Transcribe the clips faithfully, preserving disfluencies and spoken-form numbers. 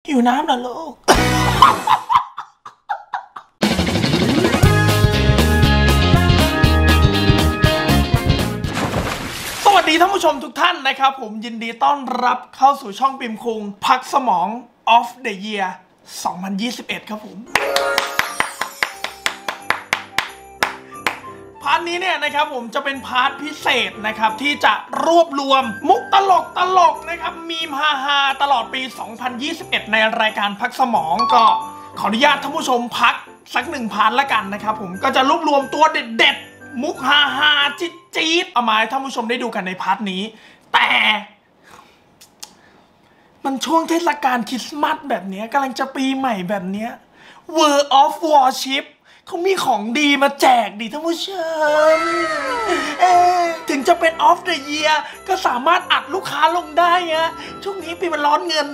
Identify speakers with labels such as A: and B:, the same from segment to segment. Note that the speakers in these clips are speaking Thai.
A: หิวน้ำเหรอลูกสวัสดีท่านผู้ชมทุกท่านนะครับผมยินดีต้อนรับเข้าสู่ช่องปิมคุงพักสมอง of the year สองพันยี่สิบเอ็ดครับผมพาร์ทนี้เนี่ยนะครับผมจะเป็นพาร์ทพิเศษนะครับที่จะรวบรวมมุกตลกตลกนะครับมีมฮาฮาตลอดปีสองพันยี่สิบเอ็ดในรายการพักสมองก็ขออนุญาตท่านผู้ชมพักสักหนึ่งพาร์ทละกันนะครับผมก็จะรวบรวมตัวเด็ดๆมุกฮาฮาจี๊ดจี๊ดเอามาให้ท่านผู้ชมได้ดูกันในพาร์ทนี้แต่มันช่วงเทศกาลคริสต์มาสแบบนี้กำลังจะปีใหม่แบบนี้ World of Warshipเขามีของดีมาแจกดิท่านผู้ชมเออถึงจะเป็น off the year ก็สามารถอัดลูกค้าลงได้ฮะช่วงนี้ปีมันร้อนเงิน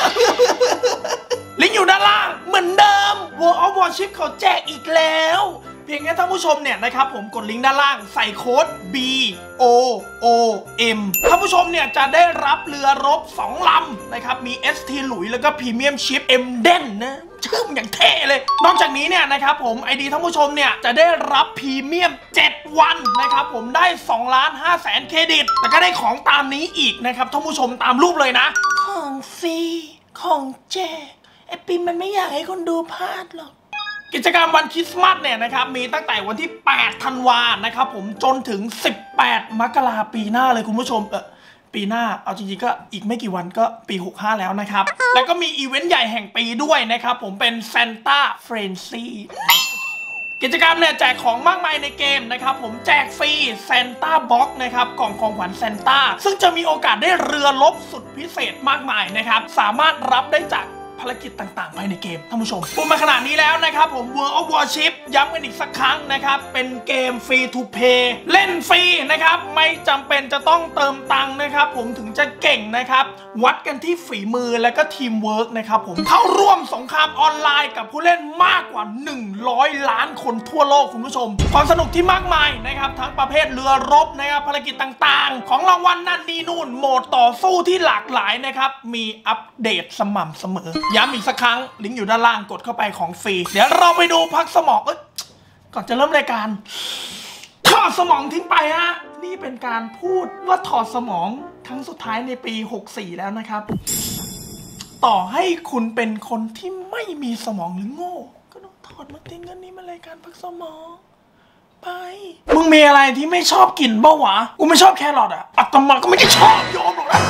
A: ลิงก์อยู่ด้านล่างเหมือนเดิม World of Warship เขาแจกอีกแล้วเพียงแค่ท่านผู้ชมเนี่ยนะครับผมกดลิงก์ด้านล่างใส่โค้ด B O O M ท่านผู้ชมเนี่ยจะได้รับเรือรบสองลำนะครับมี เอส ที หลุยแล้วก็พรีเมียมชิป M เด่นนะชื่อมันอย่างเท่เลยนอกจากนี้เนี่ยนะครับผม ไอ ดี ท่านผู้ชมเนี่ยจะได้รับพรีเมียมเจ็ดวันนะครับผมได้สองล้านห้าแสนเครดิตแล้วก็ได้ของตามนี้อีกนะครับท่านผู้ชมตามรูปเลยนะของฟรีของแจกไอปิมมันไม่อยากให้คนดูพลาดหรอกกิจกรรมวันคริสต์มาสเนี่ยนะครับมีตั้งแต่วันที่แปดธันวานะครับผมจนถึงสิบแปดมกราปีหน้าเลยคุณผู้ชมเออปีหน้าเอาจริงๆก็อีกไม่กี่วันก็ปีหกสิบห้าแล้วนะครับแล้วก็มีอีเวนต์ใหญ่แห่งปีด้วยนะครับผมเป็น Santa Frenzy กิจกรรมเนี่ยแจกของมากมายในเกมนะครับผมแจกฟรี Santa Box นะครับกล่องของขวัญ Santa ซึ่งจะมีโอกาสได้เรือรบสุดพิเศษมากมายนะครับสามารถรับได้จากภารกิจต่างๆภายในเกมท่านผู้ชมพูดมาขนาดนี้แล้วนะครับผม World of Warship ย้ำกันอีกสักครั้งนะครับเป็นเกมฟรีทูเพย์เล่นฟรีนะครับไม่จำเป็นจะต้องเติมตังค์นะครับผมถึงจะเก่งนะครับวัดกันที่ฝีมือและก็ทีมเวิร์กนะครับผมเข้าร่วมสงครามออนไลน์กับผู้เล่นมากกว่าหนึ่งร้อยล้านคนทั่วโลกคุณผู้ชมความสนุกที่มากมายนะครับทั้งประเภทเรือรบนะครับภารกิจต่างๆของรางวัลนั่นนี่นู่นโหมดต่อสู้ที่หลากหลายนะครับมีอัปเดตสม่ำเสมอย้ำอีกสักครั้งลิงก์อยู่ด้านล่างกดเข้าไปของฟรีเดี๋ยวเราไปดูพักสมองก่อนจะเริ่มรายการถอดสมองทิ้งไปฮะนี่เป็นการพูดว่าถอดสมองครั้งสุดท้ายในปีหกสี่แล้วนะครับต่อให้คุณเป็นคนที่ไม่มีสมองหรือโง่ก็ต้องถอดมาทิ้งกันนี่มันรายการพักสมองไปมึงมีอะไรที่ไม่ชอบกินบ้าวะกูไม่ชอบแครอทอ่ะอาตมาก็ไม่ได้ชอบโยมหรอกนะ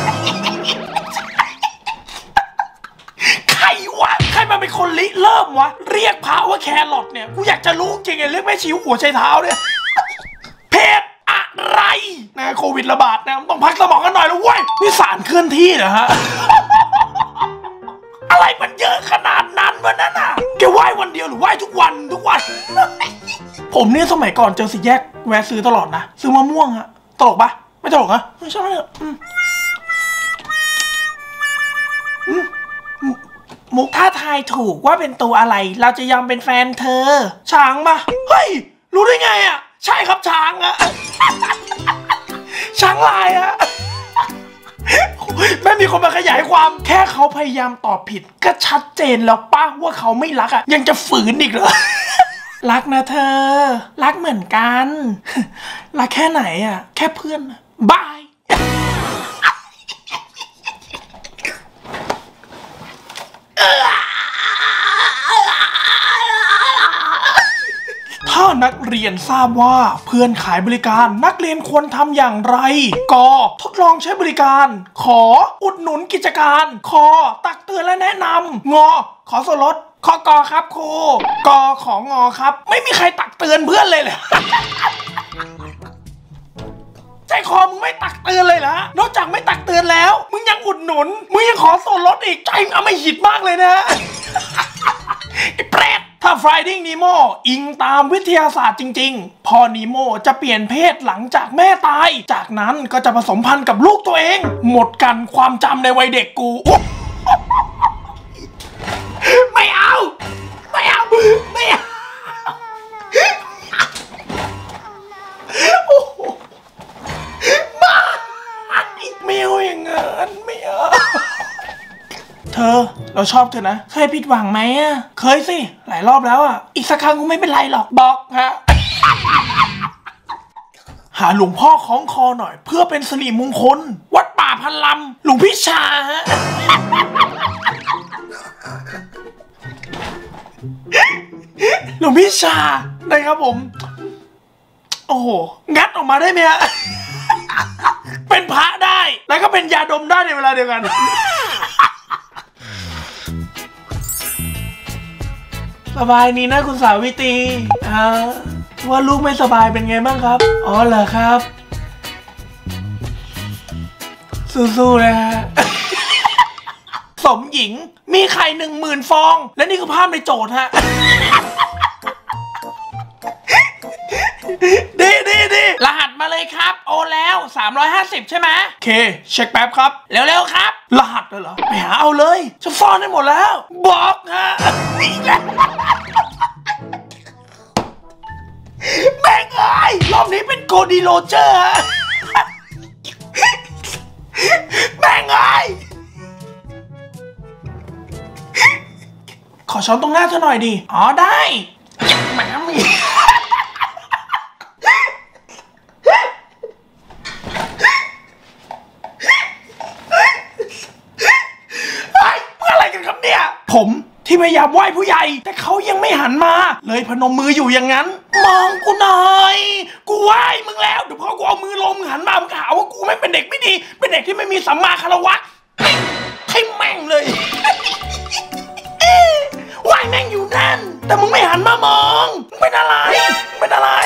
A: ใครวะใครมาเป็นคนริเริ่มวะเรียกพระว่าแครอทเนี่ยกูอยากจะรู้จริงไงเรียกแม่ชิวหัวใจเท้าเนี่ยเพศอะไรนะโควิดระบาดนะต้องพักสมองกันหน่อยแล้วเว้ยนี่สารเคลื่อนที่เหรอฮะอะไรมันเยอะขนาดนั้นวะนั่นน่ะแกไหว้วันเดียวหรือไหว้ทุกวันทุกวันผมเนี่ยสมัยก่อนเจอสี่แยกแวะซื้อตลอดนะซื้อมะม่วงอะตลกปะไม่ตลกอะไม่ใช่อะมุกถ้าทายถูกว่าเป็นตัวอะไรเราจะยอมเป็นแฟนเธอช้างปะเฮ้ยรู้ได้ไงอะใช่ครับช้างอะช้างลายอะไม่มีคนมาขยายความแค่เขาพยายามตอบผิดก็ชัดเจนแล้วป้าว่าเขาไม่รักอะยังจะฝืนอีกเหรอรักนะเธอรักเหมือนกันรักแค่ไหนอะแค่เพื่อนบายถ้านักเรียนทราบว่าเพื่อนขายบริการนักเรียนควรทำอย่างไรกทดลองใช้บริการขออุดหนุนกิจการขอตักเตือนและแนะนำงอขอส่วนลดขอกอครับครูกอของงอครับไม่มีใครตักเตือนเพื่อนเลยเหรอใจคอมึงไม่ตักเตือนเลยเหรอนอกจากไม่ตักเตือนแล้วมึงยังอุดหนุนมึงยังขอส่วนลดอีกใจมึงเอาไม่หิดมากเลยนะไอ้เปรตถ้า Finding Nemo อิงตามวิทยาศาสตร์จริงๆพอนีโมจะเปลี่ยนเพศหลังจากแม่ตายจากนั้นก็จะผสมพันธุ์กับลูกตัวเองหมดกันความจำในวัยเด็กกูไม่เอาไม่เอาไม่เอาไม่เอาอย่างนั้นไม่เอาเธอเราชอบเธอนะเคยผิดหวังไหมอ่ะเคยสิหลายรอบแล้วอ่ะอีกสักครั้งกูไม่เป็นไรหรอกบอกฮะ หาหลวงพ่อคล้องคอหน่อยเพื่อเป็นสิริมงคลวัดป่าพันลำหลวงพี่ชาฮะ หลวงพี่ชานะครับผมโอ้โหงัดออกมาได้ไหมฮะ เป็นพระได้แล้วก็เป็นยาดมได้ในเวลาเดียวกัน สบายนี้นะคุณสาวิตรีอ่าว่าลูกไม่สบายเป็นไงบ้างครับอ๋อเหรอครับสู้ๆนะฮะ สมหญิงมีไข่หนึ่งหมื่นฟองและนี่คือภาพในโจทย์ฮะ ดีดีดีรหัสมาเลยครับโอนแล้วสามร้อยห้าสิบใช่ไหมโอเคเช็คแป๊บครับเร็วๆครับรหัสเลยเหรอไปหาเอาเลยจะซ่อนได้หมดแล้วบอกฮะ แม่งเอ้ยรอบนี้เป็นโกดีโรเจอร์ฮะ แม่งเอ้ยขอช้อนตรงหน้าเธอหน่อยดิอ๋อได้แหมมีผมที่พยายามไหว้ผู้ใหญ่แต่เขายังไม่หันมาเลยพนมมืออยู่อย่างนั้นมองกูหน่อยกูไหว้มึงแล้วเดี๋ยวพอกูเอามือลงหันมามึงหาว่ากูไม่เป็นเด็กไม่ดีเป็นเด็กที่ไม่มีสัมมาคารวะให้แม่งเลย ไหว้แม่งอยู่นั่นแต่มึงไม่หันมามองมึงเป็นอะไรมึงเป็นอะไร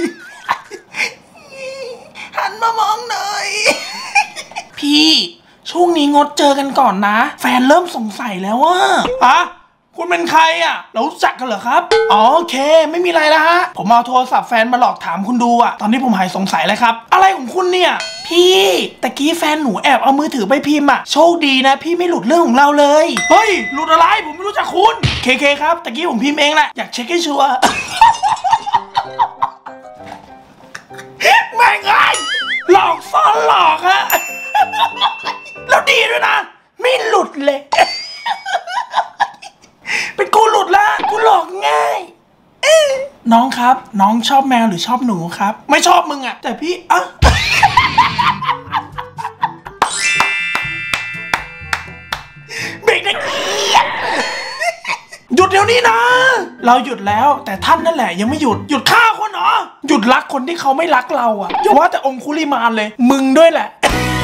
A: หันมามองหน่อย พี่ช่วงนี้งดเจอกันก่อนนะแฟนเริ่มสงสัยแล้วว่าอะคุณเป็นใครอ่ะเรารู้จักกันเหรอครับอ๋อโอเคไม่มีอะไรแล้วฮะผมเอาโทรศัพท์แฟนมาหลอกถามคุณดูอ่ะตอนนี้ผมหายสงสัยแล้วครับอะไรของคุณเนี่ยพี่ตะกี้แฟนหนูแอบเอามือถือไปพิมพ์อ่ะโชคดีนะพี่ไม่หลุดเรื่องของเราเลยเฮ้ยหลุดอะไรผมไม่รู้จักคุณเคเคครับตะกี้ผมพิมพ์เองแหละอยากเช็คให้ชัวร์ แม่งไงหลอกซ้อนหลอกฮะ แล้วดีด้วยนะไม่หลุดเลย เป็นกูหลุดละกูหลอกง่ายน้องครับน้องชอบแมวหรือชอบหนูครับไม่ชอบมึงอะแต่พี่อ่ะ เบรกได้หยุดเดี๋ยวนี้นะเราหยุดแล้วแต่ท่านนั่นแหละยังไม่หยุดหยุดฆ่าคนเหรอหยุดรักคนที่เขาไม่รักเราอะอย่าว่าแต่องคุลิมานเลยมึงด้วยแหละ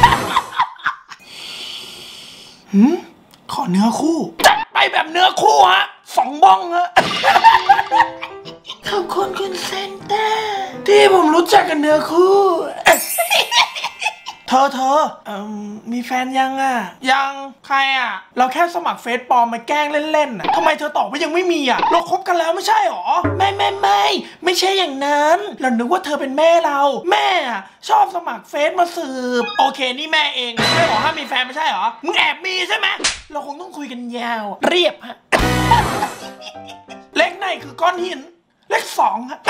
A: หืมขอเนื้อคู่จัดไปแบบเนื้อคู่ฮะสองบ้องฮะ ขอบคุณคุณเซนเต้ที่ผมรู้จักกันเนื้อคู่ เธอเธอเอ่อมีแฟนยังอ่ะยังใครอ่ะเราแค่สมัครเฟซปลอมมาแกล้งเล่นๆอ่ะทำไมเธอตอบว่ายังไม่มีอ่ะเราคบกันแล้วไม่ใช่หรอไม่ไม่ไม่ไม่ใช่อย่างนั้นเรานึกว่าเธอเป็นแม่เราแม่อ่ะชอบสมัครเฟซมาสืบโอเคนี่แม่เองไม่บอกห้ามมีแฟนไม่ใช่หรอมึงแอบมีใช่ไหมเราคงต้องคุยกันยาวเรียบฮะ เลขไหนคือก้อนหินเลขสองฮะ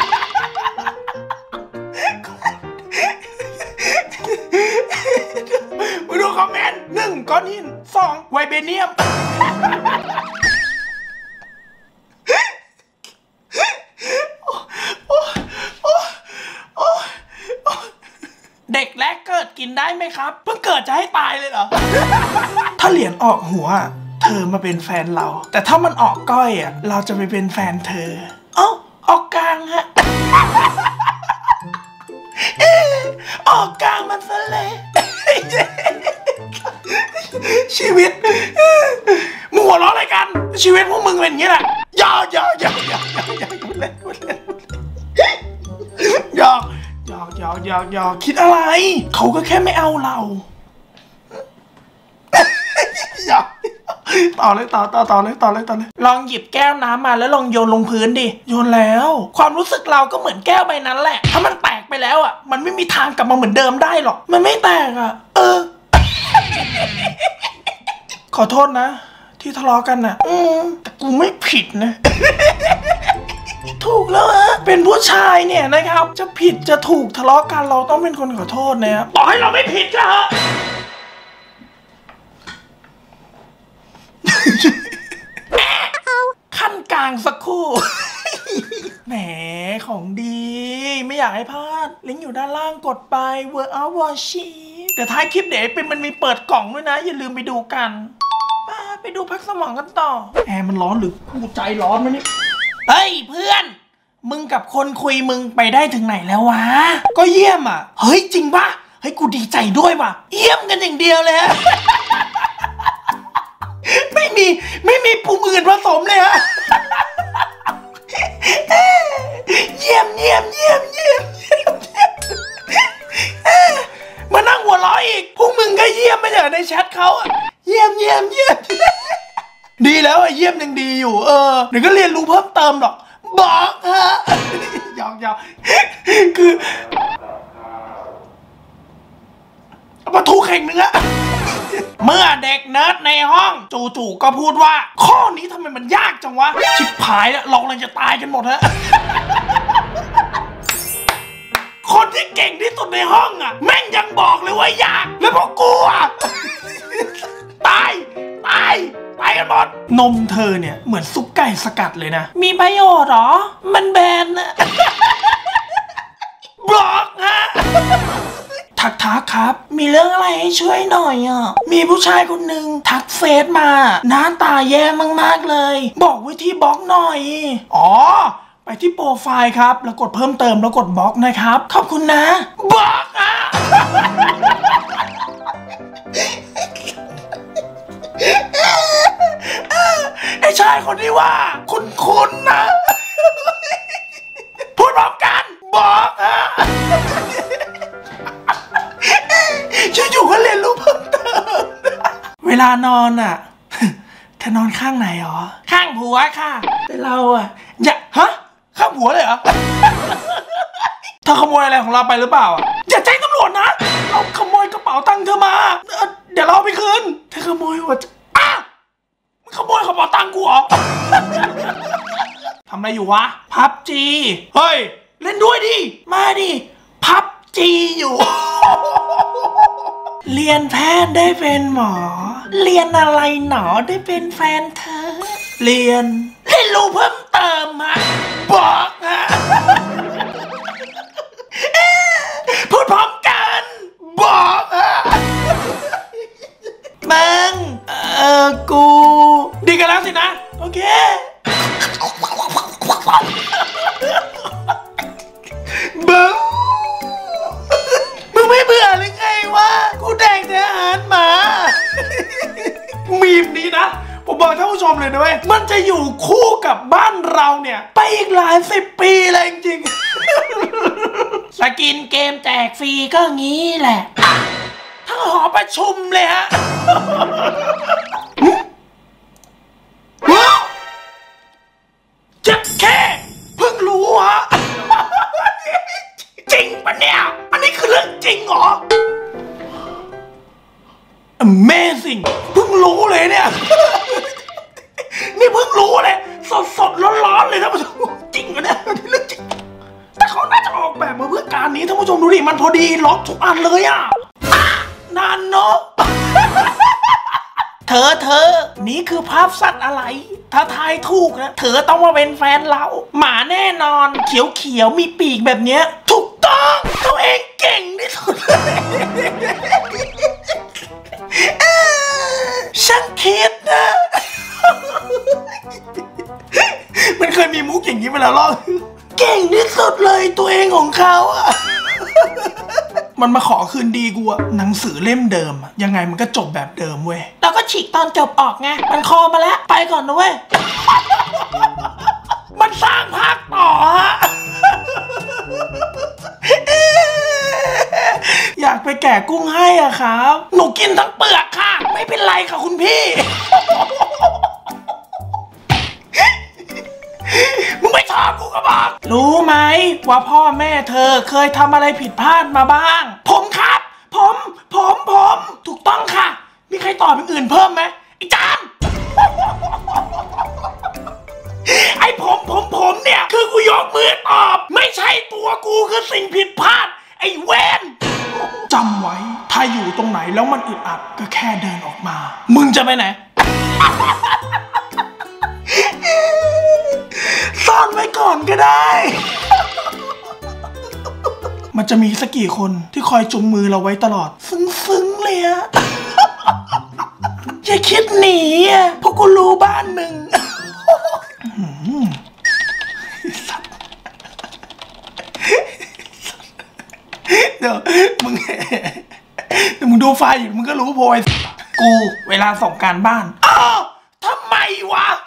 A: มาดูคอมเมนต์หนึ่งก้อนหินสองไวเบเนียม เด็กแรกเกิดกินได้ไหมครับเพิ่งเกิดจะให้ตายเลยเหรอ ถ้าเหรียญออกหัวเธอมาเป็นแฟนเราแต่ถ้ามันออกก้อยอ่ะเราจะไปเป็นแฟนเธอเอ้าออกกลางฮะ ออกกลางมันซะเลย ชีวิตมึงหัวเราะอะไรกันชีวิตพวกมึงเป็นอย่างนี้แหละยาวยาวยาวยาวยาวยาวยาวยาวยาวยาวยาวยาวคิดอะไรเขาก็แค่ไม่เอาเรายาวต่อเลยต่อต่อต่อเลยต่อเลยต่อเลยลองหยิบแก้วน้ำมาแล้วลองโยนลงพื้นดิโยนแล้วความรู้สึกเราก็เหมือนแก้วใบนั้นแหละถ้ามันแตกไปแล้วอ่ะมันไม่มีทางกลับมาเหมือนเดิมได้หรอกมันไม่แตกอ่ะเออ ขอโทษนะที่ทะเลาะกันน่ะอืมแต่กูไม่ผิดนะ ถูกแล้วฮะเป็นผู้ชายเนี่ยนะครับจะผิดจะถูกทะเลาะกันเราต้องเป็นคนขอโทษนะครับต่อให้เราไม่ผิดก็เถอะไม่อยากให้พลาดลิงก์อยู่ด้านล่างกดไป World of Warship เดี๋ยวท้ายคลิปเดี๋ยวเป็นมันมีเปิดกล่องด้วยนะอย่าลืมไปดูกันไปดูพักสมองกันต่อแอร์มันร้อนหรือกูใจร้อนมั้ยนี่เฮ้ยเพื่อนมึงกับคนคุยมึงไปได้ถึงไหนแล้ววะก็เยี่ยมอ่ะเฮ้ยจริงปะเฮ้ยกูดีใจด้วยว่ะเยี่ยมกันอย่างเดียวเลยไม่มีไม่มีปุ่มอื่นผสมเลยฮะเยี่ยมเยี่ยมเยี่ยมเยี่ยมมานั่งหัวเราะอีกพวกมึงก็เยี่ยมไม่ใช่ในแชทเขาอะเยี่ยมเยี่ยมเยี่ยมดีแล้วอะเยี่ยมยังดีอยู่เออเดี๋ยวก็เรียนรู้เพิ่มเติมหรอกบอกฮะยอกยอกคือมาทูแข่งนึงอะเมื่อเด็กเนิร์ดในห้องจู่ๆก็พูดว่าข้อนี้ทำไมมันยากจังวะชิบหายแล้วเรากำลังจะตายกันหมดฮะคนที่เก่งที่สุดในห้องอ่ะแม่งยังบอกเลยว่ายากแล้วพวกกูอ่ะตายตายตายกันหมดนมเธอเนี่ยเหมือนซุปไก่สกัดเลยนะมีประโยชน์หรอมันแบนนะบอกฮะทักทักครับมีเรื่องอะไรให้ช่วยหน่อยอ่ะมีผู้ชายคนหนึ่งทักเฟซมาหน้าตาแย่มากๆเลยบอกวิธีบล็อกหน่อยอ๋อไปที่โปรไฟล์ครับแล้วกดเพิ่มเติมแล้วกดบล็อกนะครับขอบคุณนะบล็อกอ่ะไอ้ชายคนที่ว่าคุณคุณนะพูดพร้อมกันบล็อกอ่ะอยู่ๆก็เรียนรู้เพิ่มเติมเวลานอนอ่ะเธอนอนข้างไหนหรอข้างผัวค่ะแต่เราอ่ะอย่าฮะข้างผัวเลยเหรอเธอขโมยอะไรของเราไปหรือเปล่าอย่าแจ้งตำรวจนะเราขโมยกระเป๋าตังค์เธอมาเดี๋ยวเราไปคืนเธอขโมยหัวอ้ามึงขโมยกระเป๋าตังค์กูเหรอทำอะไรอยู่วะพับจีเฮ้ยเล่นด้วยดิมาดิพับจีอยู่เรียนแพทย์ได้เป็นหมอเรียนอะไรหนอได้เป็นแฟนเธอเรียนเรียนรู้เพิ่มเติมฮะบอกฮะพูดพร้อมกันบอกฮะมึงเออกูดีกันแล้วสินะโอเคบึ้งมึงไม่เบื่อหรือไงวะกูแดกแต่อาหารหมามีมนี้นะผมบอกท่านผู้ชมเลยนะเว้ยมันจะอยู่คู่กับบ้านเราเนี่ยไปอีกหลายสิบปีเลยจริงๆสกินเกมแจกฟรีก็งี้แหละทั้งหอประชุมเลยฮะจะแค่เพิ่งรู้ฮะจริงปะเนี่ยอันนี้คือเรื่องจริงเหรอ Amazing เพิ่งรู้เลยเนี่ยนี่เพิ่งรู้เลยสดสดร้อนๆเลยท่านผู้ชมจริงเหรอเนี่ยนี่เรื่องจริงแต่เขาน่าจะออกแบบมาเพื่อการนี้ท่านผู้ชมดูดิมันพอดีล็อกทุกอันเลยอ่ะนานเนาะเธอเธอนี่คือภาพสัตว์อะไรถ้าทายถูกนะเธอต้องมาเป็นแฟนเราหมาแน่นอนเขียวเขียวมีปีกแบบเนี้ยถูกต้องตัวเองเก่งที่สุดเลยช่างคิดนะมันเคยมีมุกอย่างนี้มาแล้วหรอเก่งที่สุดเลยตัวเองของเขาอะมันมาขอคืนดีกูอะหนังสือเล่มเดิมอะยังไงมันก็จบแบบเดิมเว้ยแล้วก็ฉีกตอนจบออกไงมันคอมาแล้วไปก่อนนะเว้ยมันสร้างภาคต่อฮะอยากไปแกะกุ้งให้อ่ะครับหนูกินทั้งเปลือกค่ะไม่เป็นไรค่ะคุณพี่มึงไม่ชอบกูก็บอกรู้ไหมว่าพ่อแม่เธอเคยทำอะไรผิดพลาดมาบ้างผมครับผมผมผมถูกต้องค่ะมีใครตอบอย่างอื่นเพิ่มไหมไอ้จามไอ้ผมผมผมเนี่ยคือกูยกมือตอบไม่ใช่ตัวกูคือสิ่งผิดพลาดไอ้เวนจำไว้ถ้าอยู่ตรงไหนแล้วมันอึดอัดก็แค่เดินออกมามึงจะไปไหนซ่อนไว้ก่อนก็ได้มันจะมีสักกี่คนที่คอยจุงมือเราไว้ตลอดซึ้งๆเลยอะอย่าคิดหนีอะเพราะกูรู้บ้านมึงเดี๋ยวมึงเดี๋ยวมึงดูไฟอยู่มึงก็รู้โพยกูเวลาส่งการบ้านอ้าวทำไมวะ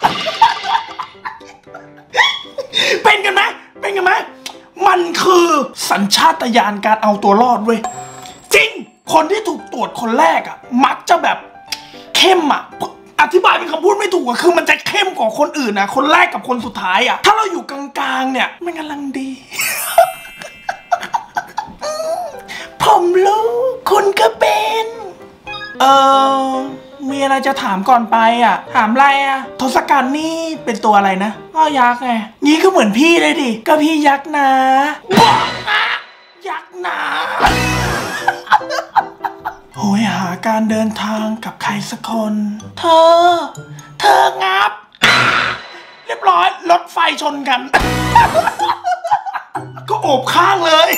A: เป็นกันไหมเป็นกันไหมมันคือสัญชาตญาณการเอาตัวรอดเว้ยจริงคนที่ถูกตรวจคนแรกอ่ะมักจะแบบเข้มอ่ะอธิบายเป็นคำพูดไม่ถูกอ่ะคือมันจะเข้มกว่าคนอื่นนะคนแรกกับคนสุดท้ายอ่ะถ้าเราอยู่กลางๆเนี่ยมันกำลังดีผมรู้คุณก็เป็นเออมีอะไรจะถามก่อนไปอ่ะถามอะไรอ่ะทศกัณฐ์นี่เป็นตัวอะไรนะก็ยักษ์ไงงี้ก็เหมือนพี่เลยดิก็พี่ยักษ์นะว้ายักษ์นะโหยหาการเดินทางกับใครสักคนเธอเธองับเรียบร้อยรถไฟชนกันก็โอบข้างเลย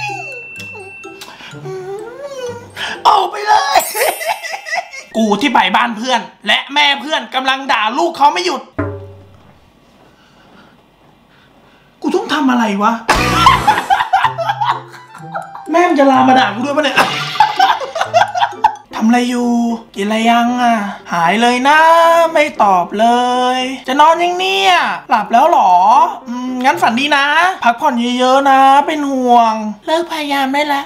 A: ออกไปเลยกูที่ไปบ้านเพื่อนและแม่เพื่อนกำลังด่าลูกเขาไม่หยุดกูต้องทำอะไรวะแม่มันจะลามาด่ากูด้วยปะเนี่ยทำอะไรอยู่กินอะไรยังอ่ะหายเลยนะไม่ตอบเลยจะนอนยังเนี่ยหลับแล้วหรออืมงั้นฝันดีนะพักผ่อนเยอะๆนะเป็นห่วงเลิกพยายามได้แล้ว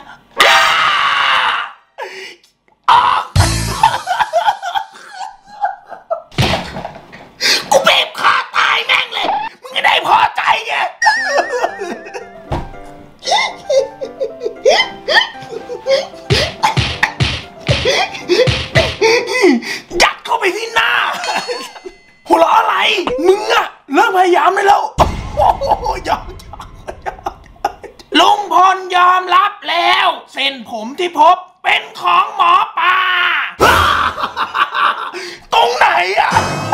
A: กูเบบคาตายแม่งเลยมึงก็ได้พอใจไงยัดเข้าไปที่หน้าหัวเราะอะไรมึงอะเลิกพยายามได้แล้วยอมลุงพลยอมรับแล้วเส้นผมที่พบเป็นของหมอปลาตรงไหนอะ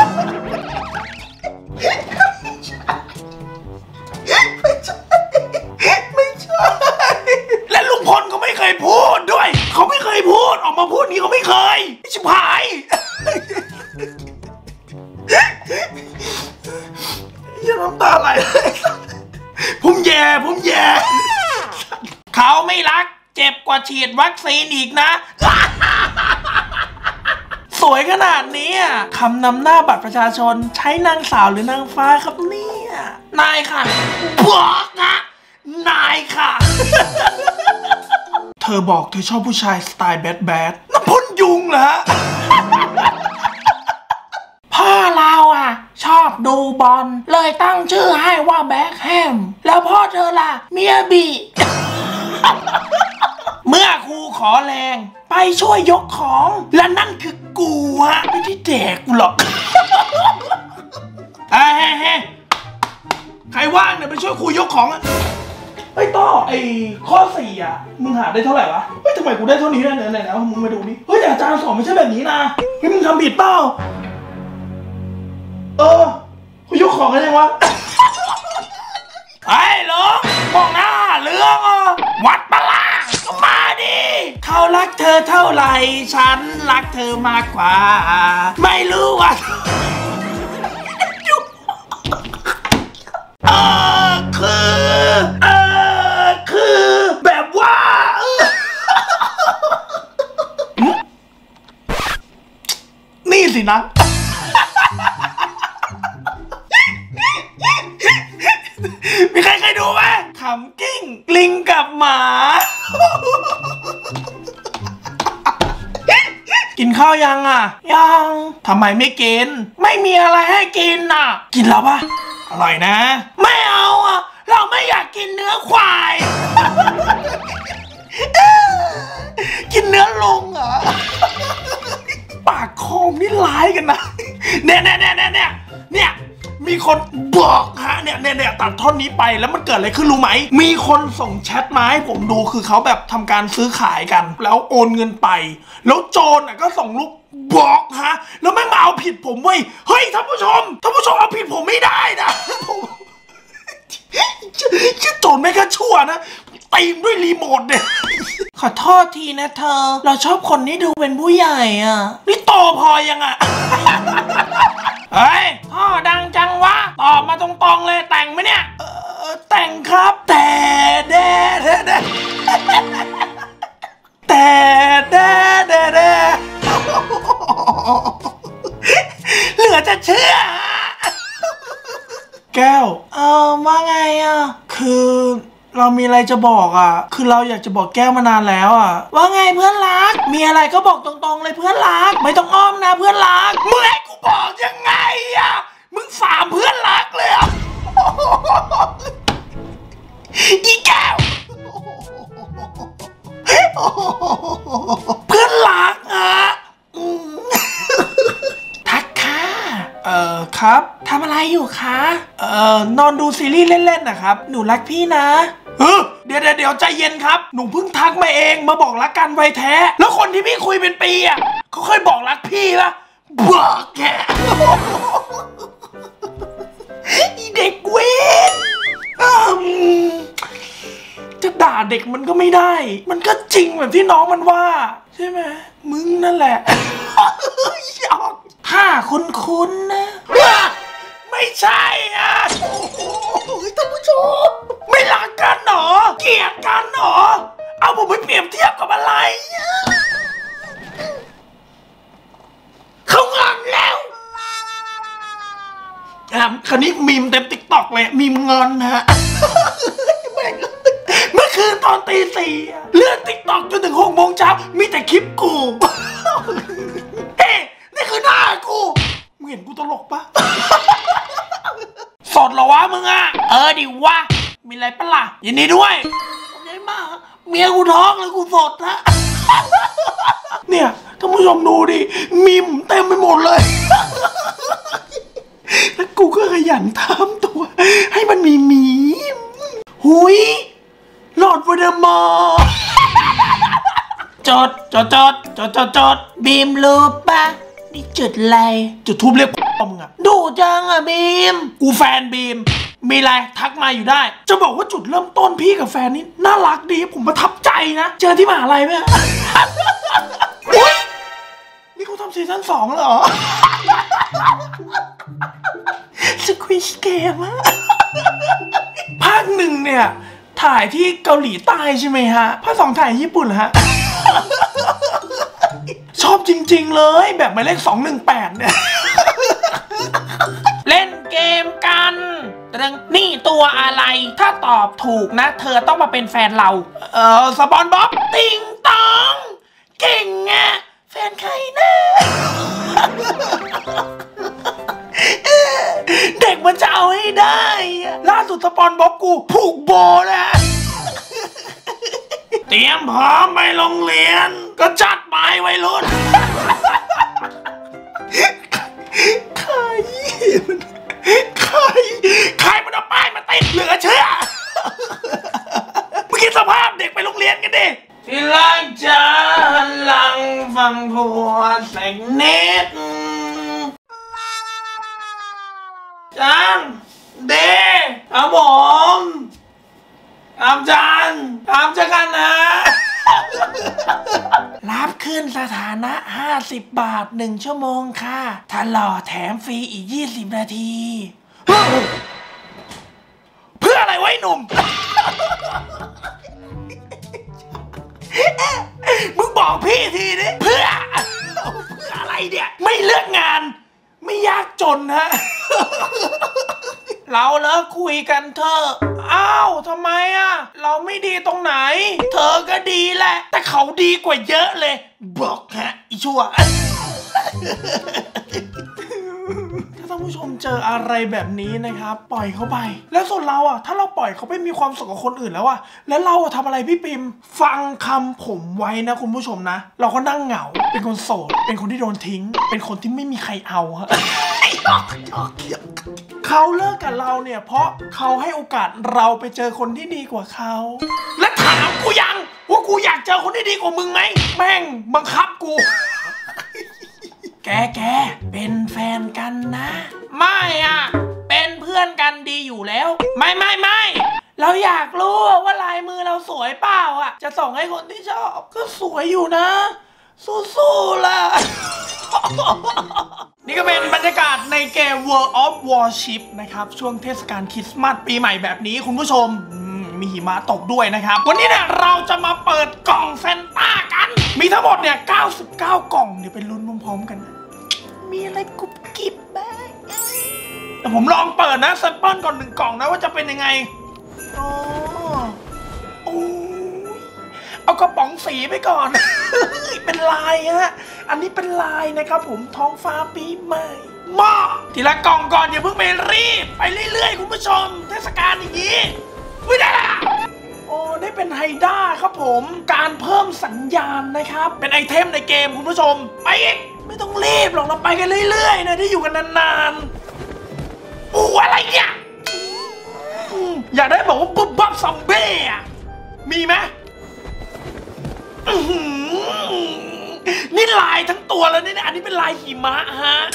A: ไม่ใช่ไม่ใช่และลุงพลเขาไม่เคยพูดด้วยเขาไม่เคยพูดออกมาพูดนี้เขาไม่เคยชิบหายอย่าน้ำตาไหลผมแย่ผมแย่เขาไม่รักเจ็บกว่าฉีดวัคซีนอีกนะสวยขนาดนี้คำนำหน้าบัตรประชาชนใช้นางสาวหรือนางฟ้าครับเนี่ยนายค่ะบอกนะนายค่ะเธอบอกเธอชอบผู้ชายสไตล์แบดแบดน้ำพ่นยุงเหรอพ่อเราอ่ะชอบดูบอลเลยตั้งชื่อให้ว่าแบ็คแฮมแล้วพ่อเธอล่ะเมียบีเมื่อครูขอแรงไปช่วยยกของและนั่นคือกูฮะไม่ได้แดกกูหรอกเฮ้ยเฮ้ยใครว่างเนี่ยไปช่วยครูยกของอ่ะไอ้ต้อไอ้ข้อสี่อ่ะมึงหาได้เท่าไหร่วะเฮ้ยทำไมกูได้เท่านี้ได้เนี่ยไหนนะมึงมาดูนี่เฮ้ยแต่อาจารย์สอนไม่ใช่แบบนี้นะเฮ้ยมึงทำผิดเปล่าเออกูยกของกันยังวะไอ้เหรอมองหน้าเรื่องอ่ะวัดปะล่ะก็มาดิเขารักเธอเท่าไหร่ฉันรักเธอมากกว่าไม่รู้ว่าเออคือเออคือแบบว่านี่สินะมีใครเคยดูไหมขำกิ้งลิงกับหมากินข้าวยังอ่ะยังทำไมไม่กินไม่มีอะไรให้กินอ่ะกินแล้วปะอร่อยนะไม่เอาอ่ะเราไม่อยากกินเนื้อควายกินเนื้อลงเหรอปากคอมนี่ร้ายกันนะเนี่ยเนี่ยเนี่ยเนี่ยเนี่ยมีคนบอกฮะเนี่ยเนี่ยตัดท่อนนี้ไปแล้วมันเกิดอะไรขึ้นรู้ไหมมีคนส่งแชทมาให้ผมดูคือเขาแบบทำการซื้อขายกันแล้วโอนเงินไปแล้วโจรอ่ะก็ส่งรูปบอกฮะแล้วไม่มาเอาผิดผมเว้ยเฮ้ยท่านผู้ชมท่านผู้ชมเอาผิดผมไม่ได้นะผมชื่อโจรไม่แค่ชั่วนะตีมด้วยรีโมทเนี่ยขอโทษทีนะเธอเราชอบคนที่ดูเป็นผู้ใหญ่อ่ะนี่โตพอยังอ่ะเฮ้ยพ่อดังจังวะตอบมาตรงๆเลยแต่งไหมเนี่ยเออแต่งครับแต่แด่แด่แด่แต่แด่แด่แด่เหลือจะเชื่อแก้วเออว่าไงอ่ะคือเรามีอะไรจะบอกอ่ะคือเราอยากจะบอกแก้วมานานแล้วอ่ะว่าไงเพื่อนรักมีอะไรก็บอกตรงๆเลยเพื่อนรักไม่ต้องอ้อมนะเพื่อนรักมึงให้กูบอกยังไงอ่ะมึงสามเพื่อนรักเลยอ่ะอีแก้วเพื่อนรักอ่ะทักค่ะเอ่อครับทำอะไรอยู่คะเอ่อนอนดูซีรีส์เล่นๆนะครับหนูรักพี่นะเออเดี๋ยวเดี๋ยวใจเย็นครับหนูเพิ่งทักมาเองมาบอกรักกันไวแท้แล้วคนที่พี่คุยเป็นปีอ่ะเขาเคยบอกรักพี่ปะบอกแกอีเด็กเวนจะด่าเด็กมันก็ไม่ได้มันก็จริงแบบที่น้องมันว่าใช่ไหมมึงนั่นแหละหยอกถ้าคุณคุณนะไม่ใช่อ่ะท่านผู้ชมไม่รักกันหรอเกลียดกันหรอเอาผมไปเปรียบเทียบกับอะไรเขางอนแล้วอ่ะคันนี้มีมเต็มติ๊กต็อกเลยมีมงอนฮะเมื่อคืนตอนตีสี่เลื่อนติ๊กต็อกจนถึงหกโมงเช้ามีแต่คลิปกูเฮ้นี่คือหน้ากูมึงเห็นกูตลกปะสดเหรอวะมึงอ่ะเออดิวะมีอะไรปะล่ะยินดีด้วยขอบใจมากเมียกูท้องเลยกูสดนะเนี่ยท่านผู้ชมดูดิมีมเต็มไปหมดเลยแล้วกูก็ขยันทำตัวให้มันมีมีมหุยหลอดวอเดอร์มอจดจดจดจดจดจดบีมรู้ปะนี่จุดอะไรจุดทูบเรียกมึงอะดูจังอะบีมกูแฟนบีมมีอะไรทักมาอยู่ได้จะบอกว่าจุดเริ่มต้นพี่กับแฟนนี่น่ารักดีผมประทับใจนะเจอที่มหาลัยไหมนี่เขาทำซีซั่นสองเหรอสควิชเกมอะภาคหนึ่งเนี่ยถ่ายที่เกาหลีใต้ใช่ไหมฮะภาคสองถ่ายญี่ปุ่นฮะชอบจริงๆเลยแบบหมายเลขสองหนึ่งแปดเนี่ยเล่นเกมกันเรื่องนี่ตัวอะไรถ้าตอบถูกนะเธอต้องมาเป็นแฟนเราเออสปอนบ๊อบติงตองเก่งอะแฟนใครนะเด็กมันจะเอาให้ได้ล่าสุดสปอนบ๊อบกูผูกโบนะเตรียมพร้อมไปโรงเรียนก็จัดไปวัยรุ่นใครใครใครมันเอาป้ายมาติดเหลือเชื่อเมื่อกี้สภาพเด็กไปโรงเรียนกันดิที่ล้างจานหลังฟังผัวแสงเน็ตจานเดครับผมตามจานตามเจอกันนะรับขึ้นสถานะห้าสิบบาทหนึ่งชั่วโมงค่ะถ้าหล่อแถมฟรีอีกยี่สิบนาทีเพื่ออะไรไว้หนุ่มมึงบอกพี่ทีดิเพื่อเพื่ออะไรเนี่ยไม่เลือกงานไม่ยากจนฮะเราเลิกคุยกันเถอะอ้าวทำไมอ่ะเราไม่ดีตรงไหนเธอก็ดีแหละแต่เขาดีกว่าเยอะเลยบอกฮะอีชั่วถ้าท่านผู้ชมเจออะไรแบบนี้นะครับปล่อยเขาไปแล้วส่วนเราอ่ะถ้าเราปล่อยเขาไปมีความสุขกับคนอื่นแล้วอ่ะแล้วเราทำอะไรพี่ปิมฟังคำผมไว้นะคุณผู้ชมนะเราก็นั่งเหงาเป็นคนโสดเป็นคนที่โดนทิ้งเป็นคนที่ไม่มีใครเอาฮะเขาเลิกกับเราเนี่ยเพราะเขาให้โอกาสเราไปเจอคนที่ดีกว่าเขาและถามกูยังว่ากูอยากเจอคนที่ดีกว่ามึงไหมแม่งบังคับกูแกแกเป็นแฟนกันนะไม่อ่ะเป็นเพื่อนกันดีอยู่แล้วไม่ไม่ไม่เราอยากรู้ว่าลายมือเราสวยเปล่าอ่ะจะส่งให้คนที่ชอบก็สวยอยู่นะสู้ๆล่ะ นี่ก็เป็นบรรยากาศในเกม World of Warship นะครับช่วงเทศกาลคริสต์มาสปีใหม่แบบนี้คุณผู้ชมมีหิมะตกด้วยนะครับวันนี้เนี่ยเราจะมาเปิดกล่องเซนต้ากันมีทั้งหมดเนี่ยเก้าสิบเก้ากล่องเดี๋ยวไปลุ้นพร้อมๆกันนะมีอะไรกุบกิบบ้างแต่ผมลองเปิดนะแซมเปิลก่อนหนึ่งกล่องนะว่าจะเป็นยังไงอ๋อโอ้เอากระป๋องสีไปก่อน เป็นลายฮะอันนี้เป็นลายนะครับผมท้องฟ้าปีใหม่มาทีละกล่องก่อนอย่าเพิ่งไปรีบไปเรื่อยๆคุณผู้ชมเทศกาลอย่างนี้ไม่ได้ละโอ้ได้เป็นไฮด้าครับผมการเพิ่มสัญญาณนะครับเป็นไอเทมในเกมคุณผู้ชมไปอีกไม่ต้องรีบหรอกเราไปกันเรื่อยๆนะที่อยู่กันนานๆอู้อะไรเนี่ยอยากได้บอกว่าปุ๊บปั๊บซัมเบ้มีไหมนี่ลายทั้งตัวแล้วเนี่ยอันนี้เป็นลายหิมะฮะ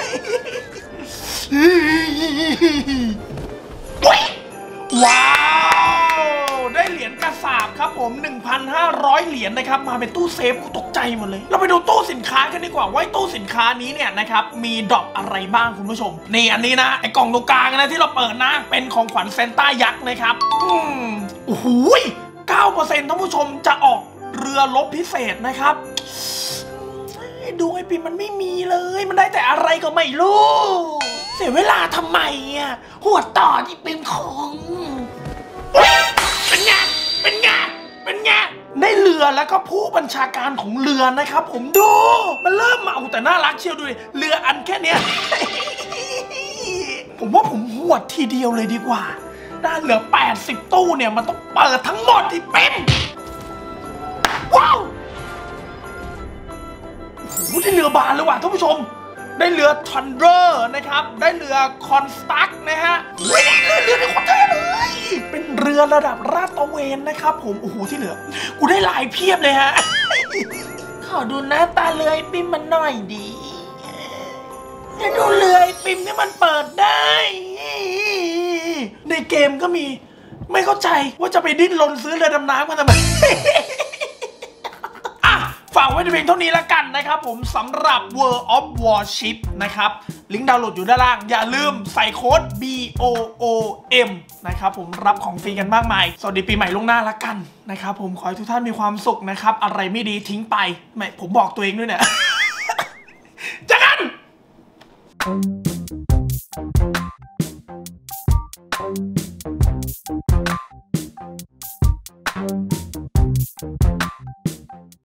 A: ว้าวได้เหรียญกระสาบครับผม หนึ่งพันห้าร้อย เหรียญนะครับมาเป็นตู้เซฟกูตกใจหมดเลยเราไปดูตู้สินค้ากันดีกว่าว่าตู้สินค้านี้เนี่ยนะครับมีดรอปอะไรบ้างคุณผู้ชมนี่อันนี้นะไอ้กล่องตรงกลางนะที่เราเปิดนะเป็นของขวัญเซนต้ายักษ์นะครับอืมโอ้โห เก้าเปอร์เซ็นต์ ท่านผู้ชมจะออกเรือรบพิเศษนะครับดูไอปิมมันไม่มีเลยมันได้แต่อะไรก็ไม่รู้เสียเวลาทำไมอ่ะหัวต่อที่เป็นของเป็นไงเป็นไงเป็นไงได้เรือแล้วก็ผู้บัญชาการของเรือนะครับผมดูมันเริ่มมาเอาแต่น่ารักเชียวดูเรืออันแค่เนี้ย ผมว่าผมหวดทีเดียวเลยดีกว่าได้เหลือแปดสิบตู้เนี่ยมันต้องเปิดทั้งหมดที่เป็นว้าวโอ้โหได้เรือบานเลยว่ะท่านผู้ชมได้เรือทันเดอร์นะครับได้เรือคอนสตั๊กนะฮะเฮ้ยเรือเรือในคนเท่เลยเป็นเรือระดับลาดตระเวนนะครับผมโอ้โหที่เหลือกูได้ลายเพียบเลยฮะ ขอดูหน้าตาเรือไอปิมมันหน่อยดีจะดูเรือไอปิมที่มันเปิดได้ในเกมก็มีไม่เข้าใจว่าจะไปดิ้นรนซื้อเรือดำน้ำกันทำไม ฝากไว้ในเพียงเท่านี้ละกันนะครับผมสำหรับ World of Warship นะครับลิงก์ดาวน์โหลดอยู่ด้านล่างอย่าลืมใส่โค้ด บี โอ โอ เอ็ม นะครับผมรับของฟรีกันมากมายสวัสดีปีใหม่ล่วงหน้าละกันนะครับผมขอให้ทุกท่านมีความสุขนะครับอะไรไม่ดีทิ้งไปไม่ผมบอกตัวเองด้วยเนี่ย เจอกัน